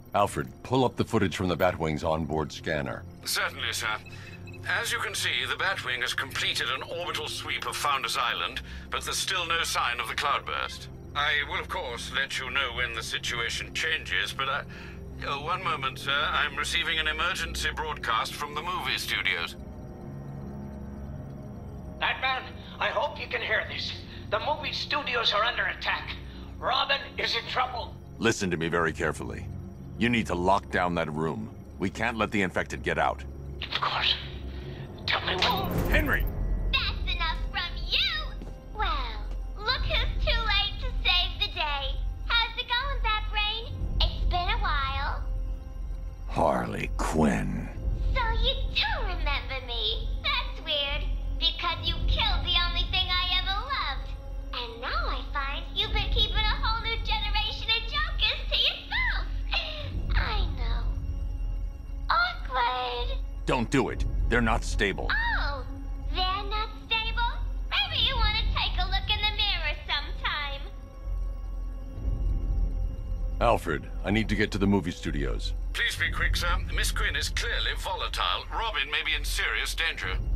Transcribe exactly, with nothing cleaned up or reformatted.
Alfred, pull up the footage from the Batwing's onboard scanner. Certainly, sir. As you can see, the Batwing has completed an orbital sweep of Founders Island, but there's still no sign of the cloudburst. I will, of course, let you know when the situation changes, but I... Oh, one moment, sir. I'm receiving an emergency broadcast from the movie studios. Batman, I hope you can hear this. The movie studios are under attack. Robin is in trouble. Listen to me very carefully. You need to lock down that room. We can't let the infected get out. Of course. Tell me what... Henry! That's enough from you! Well, look who's too late to save the day. How's it going, Batbrain? It's been a while. Harley Quinn. So you do remember me. That's weird, because you killed the only thing I ever loved. And now I find you've been keeping a whole new generation of jokers to yourself. I know. Awkward. Don't do it. They're not stable. Oh, they're not stable? Maybe you want to take a look in the mirror sometime. Alfred, I need to get to the movie studios. Please be quick, sir. Miss Quinn is clearly volatile. Robin may be in serious danger.